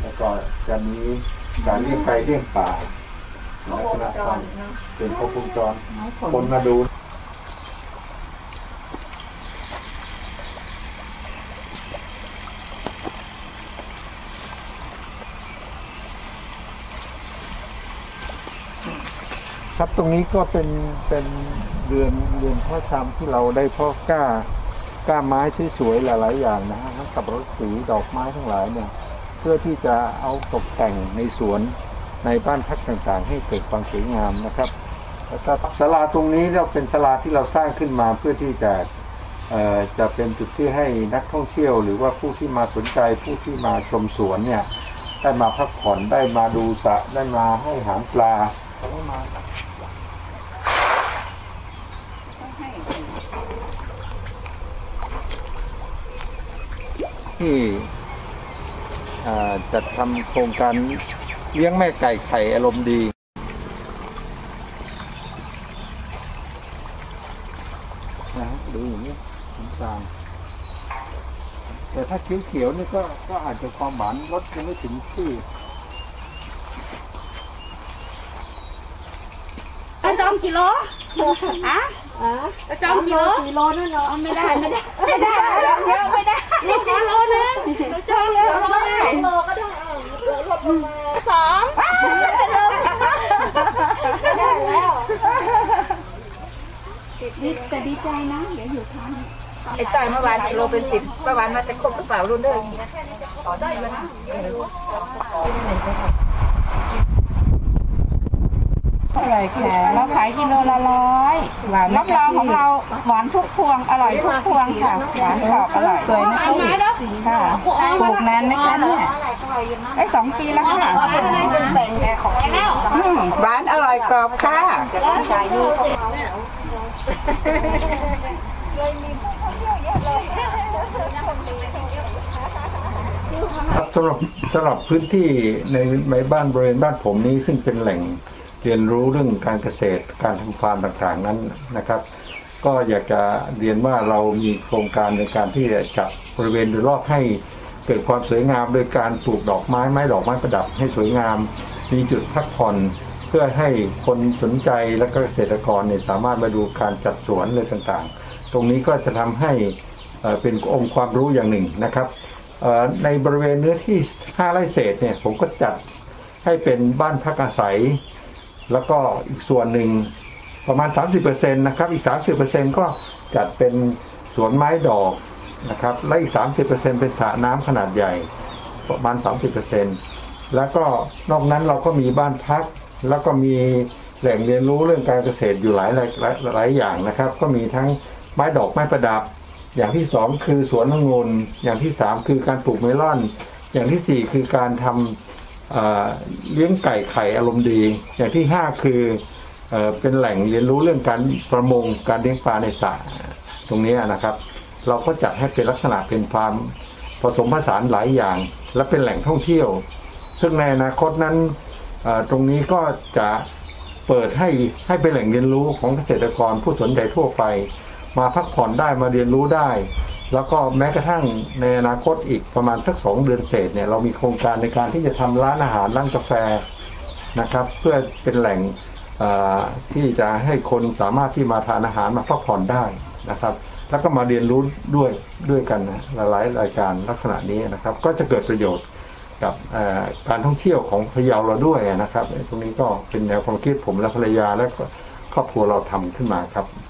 แล้วก็จะมีการเลี้ยงไก่เลี้ยงป่าลักษณะการเป็นครบวงจรคนมาดูครับตรงนี้ก็เป็นเรือนพ่อชำที่เราได้เพาะกล้าไม้สวยๆหลายๆอย่างนะฮะทั้งกับรถสีดอกไม้ทั้งหลายเนี่ยเพื่อที่จะเอาตกแต่งในสวนในบ้านพักต่างๆให้เกิดความสวยงามนะครับแล้วก็ศาลาตรงนี้เราเป็นศาลาที่เราสร้างขึ้นมาเพื่อที่จะเป็นจุดที่ให้นักท่องเที่ยวหรือว่าผู้ที่มาสนใจผู้ที่มาชมสวนเนี่ยได้มาพักผ่อนได้มาดูสระได้มาให้อาหารปลาที่จัดทำโครงการเลี้ยงแม่ไก่ไข่อารมณ์ดีนะดูอย่างนี้ต่างแต่ถ้าเขียวๆนี่ก็อาจจะความหวานลดยังไม่ถึงที่จองกิโลอะจองกิโลนั่นเหรอไม่ได้เยอะไม่ได้ลูกขอโลนึงจองโลนึงโลก็ได้2ได้แล้วแต่ดีใจนะเดี๋ยวอยู่ทานไอ้ใต้เมื่อวานกิโลเป็น10เมื่อวานมาจะครบหรือเปล่ารุ่นเด้อต่อได้อยู่นะอร่อยค่ะเราขายกิโลละ100หวานรับรองของเราหวานทุกพวงอร่อยทุกพวงค่ะหวานกรอบอร่อยสวยนะค่ะปลูกนานไหมคะเนี่ยได้2 ปีแล้วค่ะหวานอร่อยกรอบค่ะสำหรับพื้นที่ในบ้านบริเวณบ้านผมนี้ซึ่งเป็นแหล่งเรียนรู้เรื่องการเกษตรการทำฟาร์มต่างๆนั้นนะครับก็อยากจะเรียนว่าเรามีโครงการในการที่จะจัดบริเวณโดยรอบให้เกิดความสวยงามโดยการปลูกดอกไม้ดอกไม้ประดับให้สวยงามมีจุดพักผ่อนเพื่อให้คนสนใจและก็เกษตรกรเนี่ยสามารถมาดูการจัดสวนอะไรต่างๆตรงนี้ก็จะทำให้เป็นองค์ความรู้อย่างหนึ่งนะครับในบริเวณเนื้อที่5 ไร่เศษเนี่ยผมก็จัดให้เป็นบ้านพักอาศัยแล้วก็อีกส่วนหนึ่งประมาณ 30% นะครับอีก 30% ก็จัดเป็นสวนไม้ดอกนะครับและอีก 30% เป็นสระน้ำขนาดใหญ่ประมาณ 30% แล้วก็นอกนั้นเราก็มีบ้านพักแล้วก็มีแหล่งเรียนรู้เรื่องการเกษตรอยู่หลายอย่างนะครับก็มีทั้งไม้ดอกไม้ประดับอย่างที่2คือสวนองุ่นอย่างที่3คือการปลูกเมลอนอย่างที่4คือการทำเลี้ยงไก่ไข่อารมณ์ดีอย่างที่5คือเป็นแหล่งเรียนรู้เรื่องการประมงการเลี้ยงปลาในสระตรงนี้นะครับเราก็จัดให้เป็นลักษณะเป็นฟาร์มผสมผสานหลายอย่างและเป็นแหล่งท่องเที่ยวซึ่งในอนาคตนั้นตรงนี้ก็จะเปิดให้เป็นแหล่งเรียนรู้ของเกษตรกรผู้สนใจทั่วไปมาพักผ่อนได้มาเรียนรู้ได้แล้วก็แม้กระทั่งในอนาคตอีกประมาณสัก2 เดือนเศษเนี่ยเรามีโครงการในการที่จะทำร้านอาหารร้านกาแฟนะครับเพื่อเป็นแหล่งที่จะให้คนสามารถที่มาทานอาหารมาพักผ่อนได้นะครับแล้วก็มาเรียนรู้ด้วยกันนะหลายรายการลักษณะนี้นะครับก็จะเกิดประโยชน์กับการท่องเที่ยวของพะเยาเราด้วยนะครับตรงนี้ก็เป็นแนวความคิดผมและภรรยาและครอบครัวเราทำขึ้นมาครับ